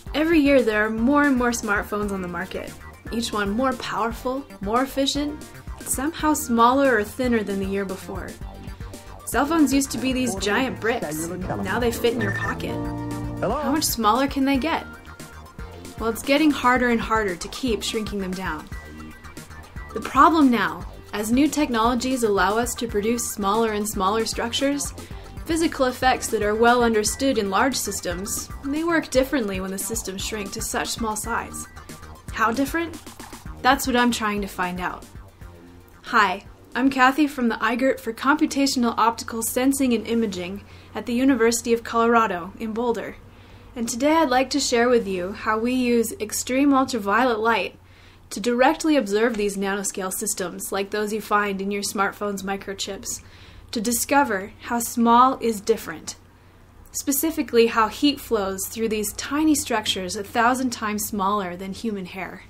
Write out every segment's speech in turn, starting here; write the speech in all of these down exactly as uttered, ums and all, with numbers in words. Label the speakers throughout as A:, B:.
A: Every year there are more and more smartphones on the market, each one more powerful, more efficient, somehow smaller or thinner than the year before. Cell phones used to be these giant bricks, now they fit in your pocket. How much smaller can they get? Well, it's getting harder and harder to keep shrinking them down. The problem now, as new technologies allow us to produce smaller and smaller structures, physical effects that are well understood in large systems, they work differently when the systems shrink to such small size. How different? That's what I'm trying to find out. Hi, I'm Kathy from the IGERT for Computational Optical Sensing and Imaging at the University of Colorado in Boulder. And today I'd like to share with you how we use extreme ultraviolet light to directly observe these nanoscale systems like those you find in your smartphone's microchips, to discover how small is different. Specifically, how heat flows through these tiny structures a thousand times smaller than human hair.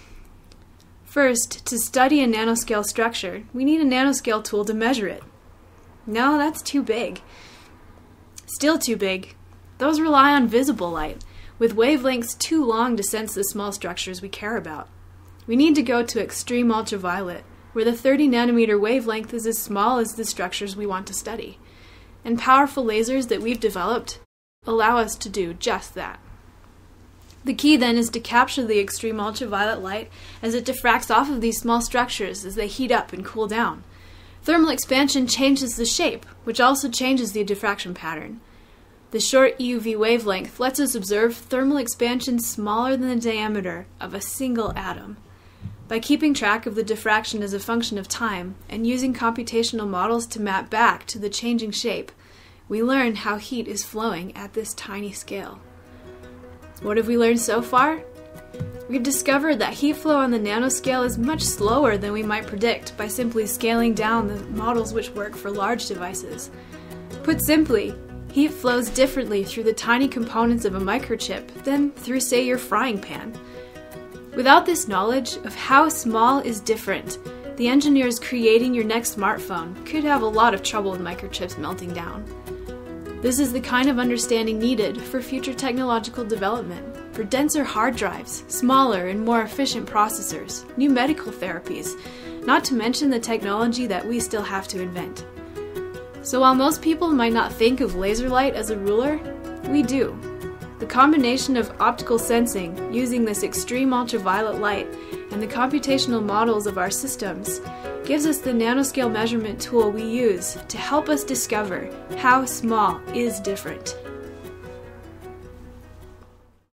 A: First, to study a nanoscale structure, we need a nanoscale tool to measure it. No, that's too big. Still too big. Those rely on visible light, with wavelengths too long to sense the small structures we care about. We need to go to extreme ultraviolet, where the thirty nanometer wavelength is as small as the structures we want to study. And powerful lasers that we've developed allow us to do just that. The key then is to capture the extreme ultraviolet light as it diffracts off of these small structures as they heat up and cool down. Thermal expansion changes the shape, which also changes the diffraction pattern. The short E U V wavelength lets us observe thermal expansion smaller than the diameter of a single atom. By keeping track of the diffraction as a function of time and using computational models to map back to the changing shape, we learn how heat is flowing at this tiny scale. What have we learned so far? We've discovered that heat flow on the nanoscale is much slower than we might predict by simply scaling down the models which work for large devices. Put simply, heat flows differently through the tiny components of a microchip than through, say, your frying pan. Without this knowledge of how small is different, the engineers creating your next smartphone could have a lot of trouble with microchips melting down. This is the kind of understanding needed for future technological development, for denser hard drives, smaller and more efficient processors, new medical therapies, not to mention the technology that we still have to invent. So while most people might not think of laser light as a ruler, we do. The combination of optical sensing using this extreme ultraviolet light and the computational models of our systems gives us the nanoscale measurement tool we use to help us discover how small is different.